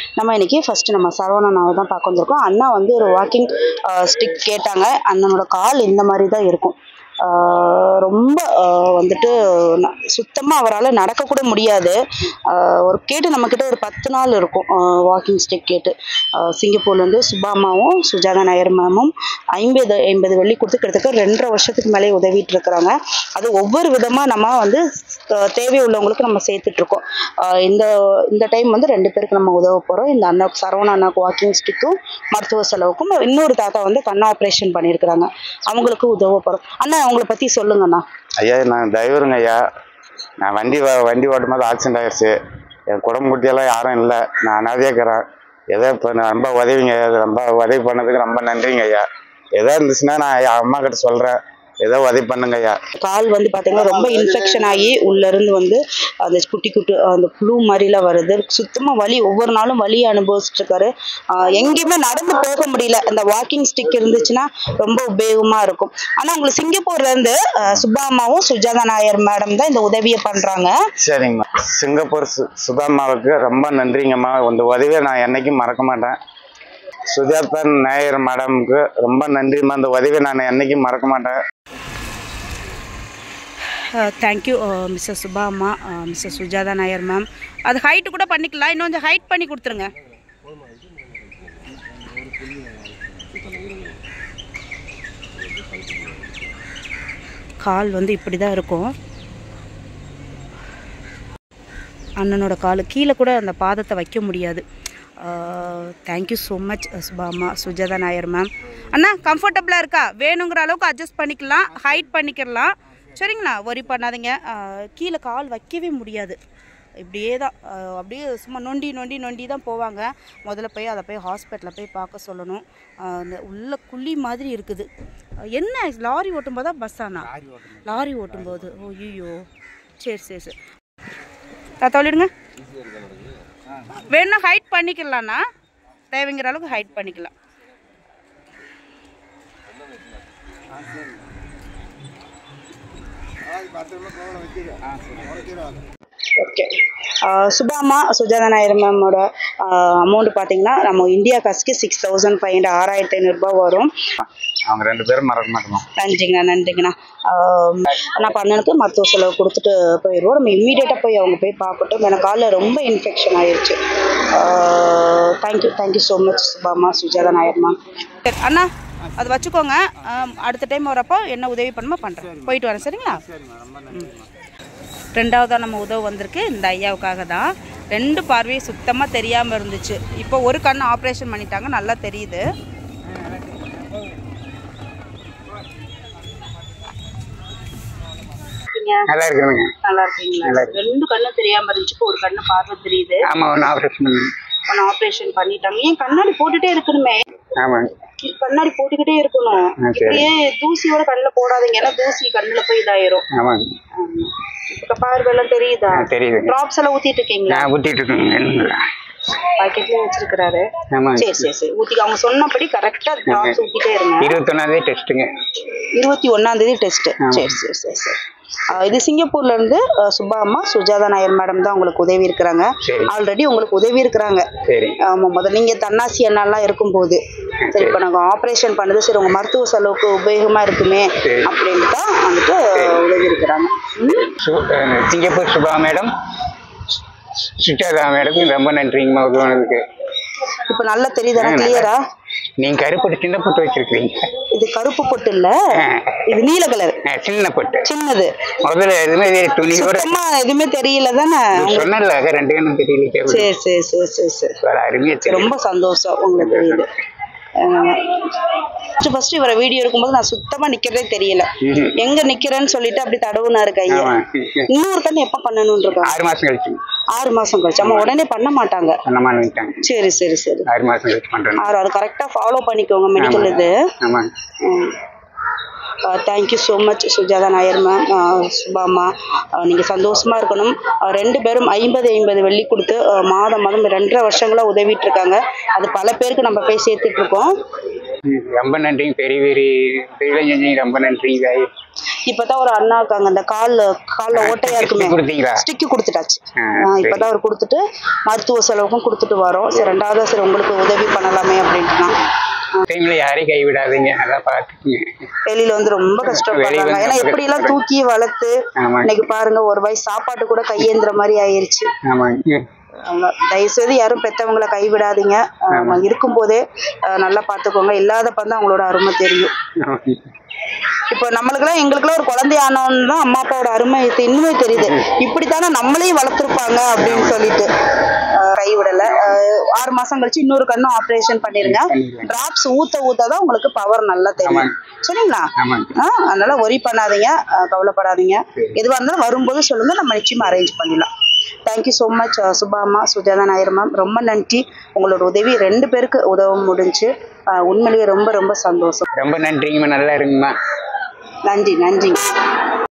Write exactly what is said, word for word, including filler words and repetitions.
நம்ம இன்னைக்கு ஃபர்ஸ்ட் நம்ம சரவணனாவை தான் பார்க்க வந்திருக்கோம். அண்ணா வந்து ஒரு வாக்கிங் ஸ்டிக் கேட்டாங்க. அண்ணனோட கால் இந்த மாதிரி தான் இருக்கும். ரொம்ப வந்துட்டு சுத்தமாக அவரால் நடக்கக்கூட முடியாது. ஒரு கேட்டு நம்மக்கிட்ட ஒரு பத்து நாள் இருக்கும் வாக்கிங் ஸ்டிக் கேட்டு. சிங்கப்பூர்லேருந்து சுபாமாவும் சுஜாதா நாயர் மேமும் ஐம்பது ஐம்பது வெள்ளி கொடுத்து கிட்டத்தட்ட ரெண்டரை வருஷத்துக்கு மேலே உதவிட்டு இருக்கிறாங்க. அது ஒவ்வொரு விதமாக நம்ம வந்து தேவை உள்ளவங்களுக்கு நம்ம சேர்த்துட்ருக்கோம். இந்த இந்த டைம் வந்து ரெண்டு பேருக்கு நம்ம உதவ போகிறோம். இந்த அண்ணாவுக்கு சரவண அண்ணாவுக்கு வாக்கிங் ஸ்டிக்கும் மருத்துவ செலவுக்கும் இன்னொரு தாத்தா வந்து கண் ஆப்ரேஷன் பண்ணியிருக்கிறாங்க. அவங்களுக்கு உதவ போகிறோம். அண்ணா உங்களை பற்றி சொல்லுங்கண்ணா. ஐயா நான் டிரைவருங்க ஐயா. நான் வண்டி வண்டி ஓட்டும் போது ஆக்சிடென்ட் ஆயிடுச்சு. என் குடும்ப குட்டியெல்லாம் யாரும் இல்லை. நான் அனாதையாக இருக்கிறேன். எதோ இப்போ நான் ரொம்ப உதவிங்க ரொம்ப உதவி பண்ணதுக்கு ரொம்ப நன்றிங்க ஐயா. எதோ இருந்துச்சுன்னா நான் என் அம்மா கிட்ட சொல்கிறேன். ஏதோ உதவி பண்ணுங்க ஐயா. கால் வந்து பார்த்தீங்கன்னா ரொம்ப இன்ஃபெக்ஷன் ஆகி உள்ளேருந்து வந்து அந்த குட்டி குட்டி அந்த புழு மாதிரிலாம் வருது. சுத்தமாக வலி, ஒவ்வொரு நாளும் வலியை அனுபவிச்சுட்டு இருக்காரு. எங்கேயுமே நடந்து போக முடியல. அந்த வாக்கிங் ஸ்டிக் இருந்துச்சுன்னா ரொம்ப உபயோகமாக இருக்கும். ஆனால் உங்களுக்கு சிங்கப்பூர்லேருந்து சுபாமாவும் சுஜாதா நாயர் மேடம் தான் இந்த உதவியை பண்ணுறாங்க. சரிங்கம்மா. சிங்கப்பூர் சு சுபாமாவுக்கு ரொம்ப நன்றிங்கம்மா. இந்த உதவியை நான் என்னைக்கும் மறக்க மாட்டேன். சுஜாதா நாயர் மேடமுக்கு ரொம்ப நன்றிம்மா. இந்த உதவியை நான் என்னைக்கும் மறக்க மாட்டேன். Thank you mister Subama, mister Sujatha Nair ma'am. அது ஹைட்டு கூட பண்ணிக்கலாம். இன்னும் கொஞ்சம் ஹைட் பண்ணி கொடுத்துருங்க. கால் வந்து இப்படி தான் இருக்கும். அண்ணனோட கால் கீழே கூட அந்த பாதத்தை வைக்க முடியாது. Thank you so much Subama, Sujatha Nair ma'am. அண்ணா கம்ஃபர்டபுளாக இருக்கா? வேணுங்கிற அளவுக்கு அட்ஜஸ்ட் பண்ணிக்கலாம், ஹைட் பண்ணிக்கலாம். சரிங்களா, ஒரி பண்ணாதீங்க. கீழே கால் வைக்கவே முடியாது. இப்படியே தான் அப்படியே சும்மா நொண்டி நொண்டி நொண்டி தான் போவாங்க. முதல்ல போய் அதை போய் ஹாஸ்பிட்டலில் போய் பார்க்க சொல்லணும். அந்த உள்ள குழி மாதிரி இருக்குது. என்ன லாரி ஓட்டும்போதா பஸ்ஸாண்ணா? லாரி ஓட்டும்போது. ஓ ஐயோ, சரி சரி சரி தாத்தா சொல்லிடுங்க. வேணும்னா ஹைட் பண்ணிக்கலாம்ண்ணா, தேவைங்கிற அளவுக்கு ஹைட் பண்ணிக்கலாம். ஓகே. சுபாமா சுஜாதா நாயர் மேமோட அமௌண்ட் பார்த்தீங்கன்னா நம்ம இந்தியா காசுக்கு சிக்ஸ் தௌசண்ட் ஃபைவ் ஹண்ட்ரட் ஆறாயிரத்தி ஐநூறுரூபா வரும். அவங்க ரெண்டு பேரும் மறக்க மாட்டோம். நன்றிங்கண்ணா நன்றிங்கண்ணா. நான் பண்ணனுக்கு மருத்துவ செலவு கொடுத்துட்டு போயிடுவோம். நம்ம இம்மீடியட்டாக போய் அவங்க போய் பார்க்கட்டும். எனக்கு காலில் ரொம்ப இன்ஃபெக்ஷன் ஆயிடுச்சு. Thank you thank you so much Subama Sujatha Nair ma'am. அண்ணா அது வச்சுக்கோங்க. அடுத்த டைம் வரப்போ என்ன உதவி பண்ணுமோ பண்ணுறேன். போயிட்டு வரேன். சரிங்களா? ரெண்டாவதாக நம்ம உதவி வந்திருக்கு இந்த ஐயாவுக்காக தான். ரெண்டு பார்வையும் சுத்தமாக தெரியாமல் இருந்துச்சு. இப்போ ஒரு கண் ஆப்ரேஷன் பண்ணிட்டாங்க, நல்லா தெரியுது. நல்லா இருக்குங்க. நல்லா இருக்கீங்களா? ரெண்டு கண்ணு தெரியாம இருந்துச்சு, ஒரு கண்ணு பார்வை தெரியுது. ஆமா, ஒன்னு ஆபரேஷன் பண்ணி ஒன்னு ஆபரேஷன் பண்ணிட்டாங்க. ஏன் கண்ணாடி போட்டுட்டே இருக்கணுமே? ஆமா, கண்ணாடி போட்டுக்கிட்டே இருக்கணும். இப்படியே தூசியோட கண்ணுல போடாதீங்க, ஏன்னா தூசி கண்ணுல போய் இதாயிரும். ஆமா, இப்ப பார்வை எல்லாம் தெரியுதா? தெரியுது. டிராப்ஸ் எல்லாம் ஊத்திட்டு இருக்கீங்களா? ஊத்திட்டு இருக்கீங்க. பாக்கெட்லயே வச்சிருக்காரு. சரி சரி சரி ஊத்தி அவங்க சொன்னபடி கரெக்டா டிராப்ஸ் ஊத்திட்டே இருங்க. இருபத்தி ஒன்னாம் தேதி டெஸ்ட்டுங்க. இருபத்தி ஒன்னாம் தேதி டெஸ்ட். சரி சரி சரி சரி. இது சிங்கப்பூர்ல இருந்து சுபாமா சுஜாதா நாயர் மேடம் தான் உங்களுக்கு உதவி இருக்கிறாங்க. ஆல்ரெடி உங்களுக்கு உதவி இருக்கிறாங்க. ஆமா, முதல்ல நீங்க தன்னாசி எண்ணெல்லாம் இருக்கும் போது சரி இப்ப நாங்க ஆபரேஷன் பண்ணது சரி உங்க மருத்துவ செலவுக்கு உபயோகமா இருக்குமே அப்படின்னு தான் வந்துட்டு உதவி இருக்கிறாங்க. சிங்கப்பூர் சுபா மேடம் சுஜாதா மேடம் ரொம்ப நன்றிங்கம்மா உதவுனதுக்கு. இப்ப நல்லா தெரியுதா கிளியரா? நீங்க கருப்பு சின்ன பொட்டு வச்சிருக்கீங்க. இது கருப்பு பொட்டு இல்ல, இது நீல கலர் சின்ன பொட்டு. சின்னது முதல்ல எதுவுமே துணியோட எதுவுமே தெரியல தானே சொன்னல, ரெண்டு கண்ணும் தெரியல. சரி சரி சரி சரி சரி அருமையா ரொம்ப சந்தோஷம் உங்களுக்கு தெரியுது. ஃபர்ஸ்ட் இவர வீடியோ இருக்கும்போது நான் சுத்தமா நிக்கிறதே தெரியல. எங்க நிக்கிறேன்னு சொல்லிட்டு அப்படி தடவுனாரு கைய. இன்னொரு கண்ணு எப்ப பண்ணணும்னு இருக்கா? ஆறு மாசம் கழிச்சு. ஆறு மாசம் கழிச்சு. அம்மா உடனே பண்ண மாட்டாங்க. சரி சரி சரி ஆறு மாசம் கழிச்சு பண்றேன். அது கரெக்டா ஃபாலோ பண்ணிக்கோங்க மெடிக்கல் இது. Thank you so much Sujatha Nair ma'am, Subama. நீங்கள் சந்தோஷமாக இருக்கணும். ரெண்டு பேரும் ஐம்பது ஐம்பது வெள்ளி கொடுத்து மாதம் மாதம் ரெண்டரை வருஷங்களாக உதவிட்டு இருக்காங்க. அது பல பேருக்கு நம்ம போய் சேர்த்துட்டு இருக்கோம். ரொம்ப நன்றிங்க. பெரிய பெரிய ரொம்ப நன்றிங்க. இப்பதான் ஒரு அண்ணாக்கு அங்க அந்த கால்ல கால்ல ஓட்டையா இருக்குமே கொடுத்தீங்களா? ஸ்டிக்கு கொடுத்துட்டாச்சு. ஆ, ஆஹ் இப்பதான் அவர் கொடுத்துட்டு மருத்துவ செலவுக்கும் கொடுத்துட்டு வரோம். சரி ரெண்டாவது சரி உங்களுக்கு உதவி பண்ணலாமே அப்படின்ட்டு டைம்ல யாரையும் கைவிடாதீங்க, அதான் பாத்துக்கீங்க. வெளியில வந்து ரொம்ப கஷ்டப்படுறாங்க. ஏன்னா இப்படி எல்லாம் தூக்கி வளர்த்து ஆமாங்க. இன்னைக்கு பாருங்க ஒரு வயசு சாப்பாட்டு கூட கையேந்திர மாதிரி ஆயிருச்சு. ஆமாங்க. அவங்க தயவுசெய்து யாரும் பெத்தவங்களை கைவிடாதீங்க. அவங்க இருக்கும்போதே அஹ், நல்லா பாத்துக்கோங்க. இல்லாதப்ப தான் அவங்களோட அருமை தெரியும். ஆமாங்க. இப்போ நம்மளுக்குலாம் எங்களுக்குலாம் ஒரு குழந்தை ஆனோன்னு தான் அம்மா அப்பாவோட அருமை இது இன்னுமே தெரியுது. இப்படித்தானே நம்மளையும் வளர்த்துருப்பாங்க அப்படின்னு சொல்லிட்டு அஹ், கைவிடல. அஹ், ஆறு மாசம் கழிச்சு இன்னொரு கண்ணும் ஆப்ரேஷன் பண்ணிருங்க. டிராப்ஸ் ஊத்த ஊத்த தான் உங்களுக்கு பவர் நல்லா தெரியும். சரிங்களா? ஆமாங்க. ஆஹ் அதனால ஒரி பண்ணாதீங்க, அஹ், கவலைப்படாதீங்க. எதுவாக இருந்தாலும் வரும்போது சொல்லுங்க, நம்ம நிச்சயமா அரேஞ்ச் பண்ணிடலாம். தேங்க்யூ ஸோ மச் சுபா அம்மா, சுஜாதா நாயர் மேம், ரொம்ப நன்றி. உங்களோட உதவி ரெண்டு பேருக்கு உதவ முடிஞ்சு உண்மையிலேயே ரொம்ப ரொம்ப சந்தோஷம். ரொம்ப நன்றிங்கம்மா, நல்லா இருங்கம்மா. நன்றி நன்றி.